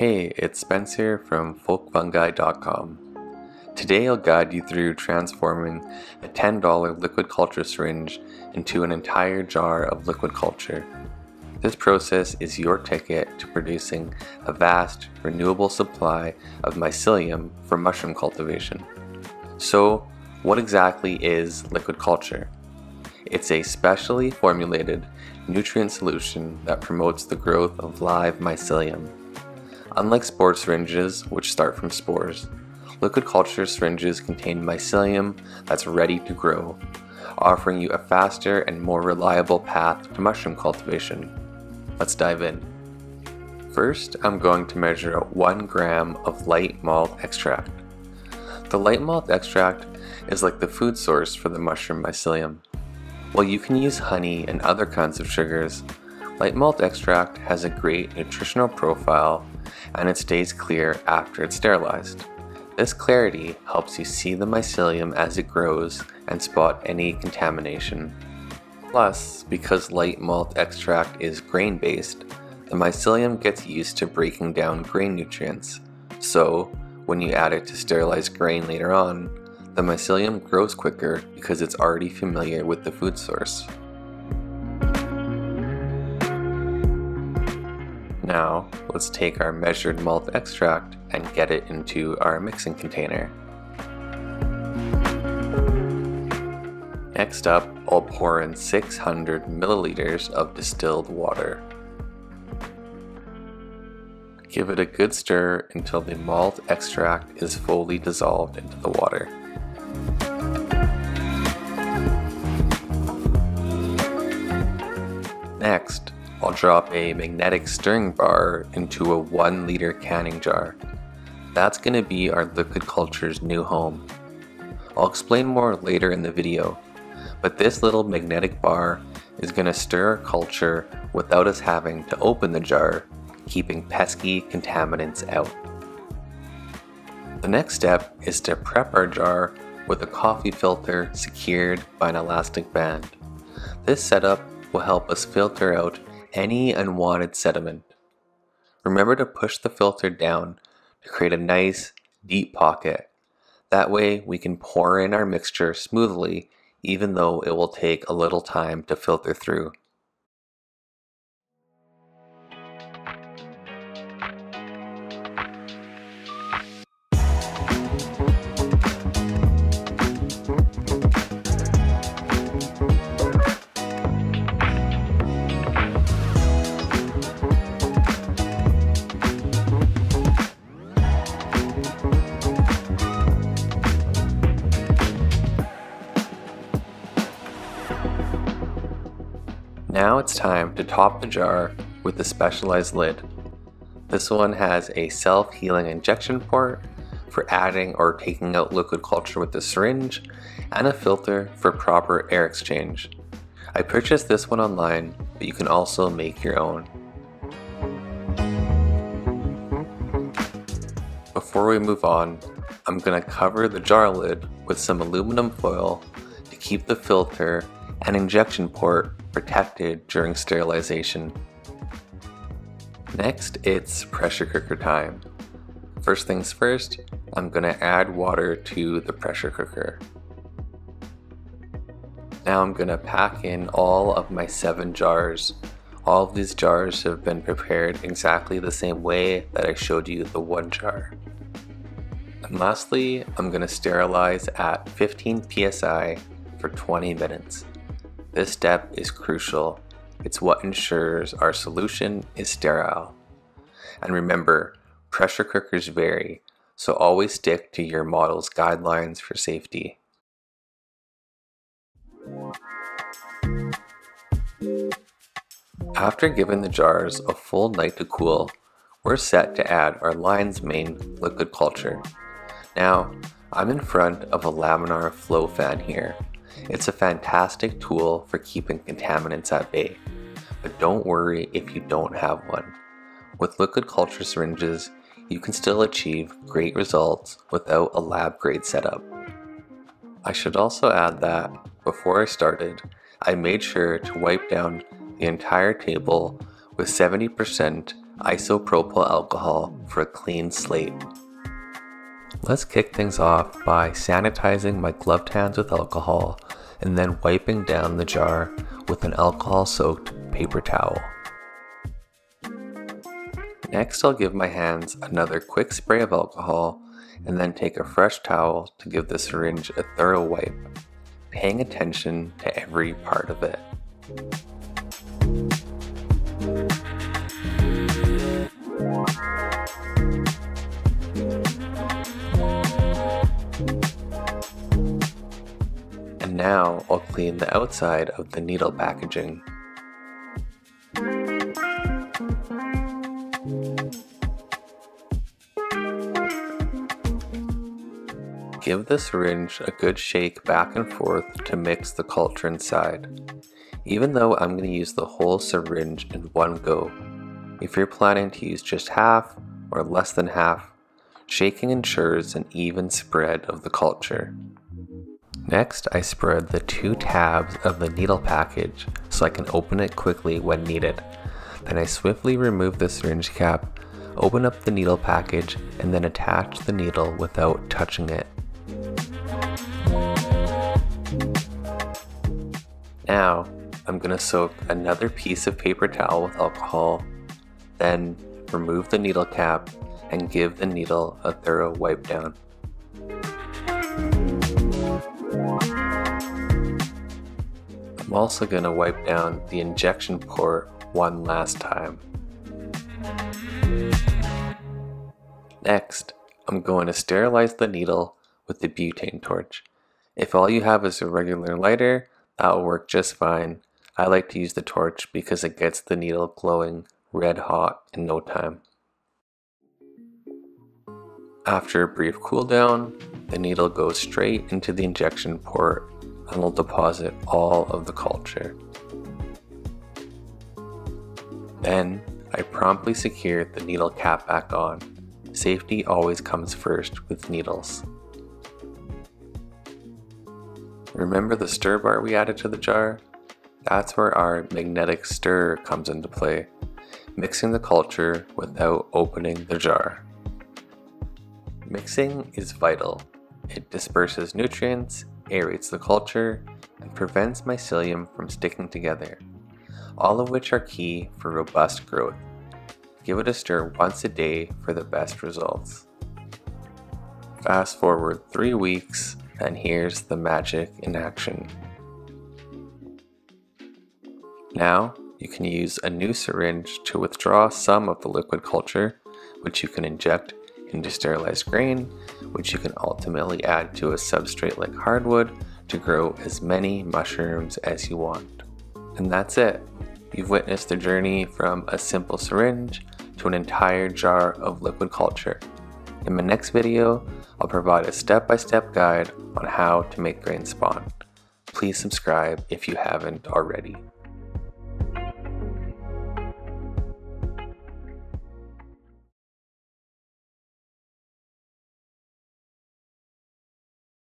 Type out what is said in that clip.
Hey, it's Spencer from folkfungi.com. Today I'll guide you through transforming a $10 liquid culture syringe into an entire jar of liquid culture. This process is your ticket to producing a vast, renewable supply of mycelium for mushroom cultivation. So, what exactly is liquid culture? It's a specially formulated nutrient solution that promotes the growth of live mycelium. Unlike spore syringes, which start from spores, liquid culture syringes contain mycelium that's ready to grow, offering you a faster and more reliable path to mushroom cultivation. Let's dive in. First, I'm going to measure 1 gram of light malt extract. The light malt extract is like the food source for the mushroom mycelium. While you can use honey and other kinds of sugars, light malt extract has a great nutritional profile and it stays clear after it's sterilized. This clarity helps you see the mycelium as it grows and spot any contamination. Plus, because light malt extract is grain-based, the mycelium gets used to breaking down grain nutrients. So, when you add it to sterilized grain later on, the mycelium grows quicker because it's already familiar with the food source. Now, let's take our measured malt extract and get it into our mixing container. Next up, I'll pour in 600 milliliters of distilled water. Give it a good stir until the malt extract is fully dissolved into the water. Next, I'll drop a magnetic stirring bar into a 1 liter canning jar. That's going to be our liquid culture's new home. I'll explain more later in the video, but this little magnetic bar is going to stir our culture without us having to open the jar, keeping pesky contaminants out. The next step is to prep our jar with a coffee filter secured by an elastic band. This setup will help us filter out any unwanted sediment. Remember to push the filter down to create a nice, deep pocket. That way we can pour in our mixture smoothly even though it will take a little time to filter through. Now it's time to top the jar with a specialized lid. This one has a self-healing injection port for adding or taking out liquid culture with the syringe and a filter for proper air exchange. I purchased this one online, but you can also make your own. Before we move on, I'm going to cover the jar lid with some aluminum foil to keep the filter and injection port protected during sterilization. Next, it's pressure cooker time. First things first, I'm going to add water to the pressure cooker. Now I'm going to pack in all of my 7 jars. All of these jars have been prepared exactly the same way that I showed you the one jar. And lastly, I'm going to sterilize at 15 psi for 20 minutes. This step is crucial. It's what ensures our solution is sterile. And remember, pressure cookers vary, so always stick to your model's guidelines for safety. After giving the jars a full night to cool, we're set to add our lion's mane liquid culture. Now, I'm in front of a laminar flow fan here. It's a fantastic tool for keeping contaminants at bay, but don't worry if you don't have one. With liquid culture syringes, you can still achieve great results without a lab-grade setup. I should also add that, before I started, I made sure to wipe down the entire table with 70% isopropyl alcohol for a clean slate. Let's kick things off by sanitizing my gloved hands with alcohol and then wiping down the jar with an alcohol-soaked paper towel. Next, I'll give my hands another quick spray of alcohol and then take a fresh towel to give the syringe a thorough wipe, paying attention to every part of it. And now I'll clean the outside of the needle packaging. Give the syringe a good shake back and forth to mix the culture inside. Even though I'm going to use the whole syringe in one go, if you're planning to use just half or less than half, shaking ensures an even spread of the culture. Next, I spread the 2 tabs of the needle package so I can open it quickly when needed. Then I swiftly remove the syringe cap, open up the needle package, and then attach the needle without touching it. Now, I'm going to soak another piece of paper towel with alcohol, then remove the needle cap and give the needle a thorough wipe down. I'm also going to wipe down the injection port one last time. Next, I'm going to sterilize the needle with the butane torch. If all you have is a regular lighter, that will work just fine. I like to use the torch because it gets the needle glowing red hot in no time. After a brief cool down, the needle goes straight into the injection port and will deposit all of the culture. Then I promptly secure the needle cap back on. Safety always comes first with needles. Remember the stir bar we added to the jar? That's where our magnetic stirrer comes into play, mixing the culture without opening the jar. Mixing is vital. It disperses nutrients, aerates the culture, and prevents mycelium from sticking together, all of which are key for robust growth. Give it a stir once a day for the best results. Fast forward 3 weeks, and here's the magic in action. Now, you can use a new syringe to withdraw some of the liquid culture, which you can inject into sterilized grain, which you can ultimately add to a substrate like hardwood to grow as many mushrooms as you want. And that's it. You've witnessed the journey from a simple syringe to an entire jar of liquid culture. In my next video, I'll provide a step-by-step guide on how to make grain spawn. Please subscribe if you haven't already.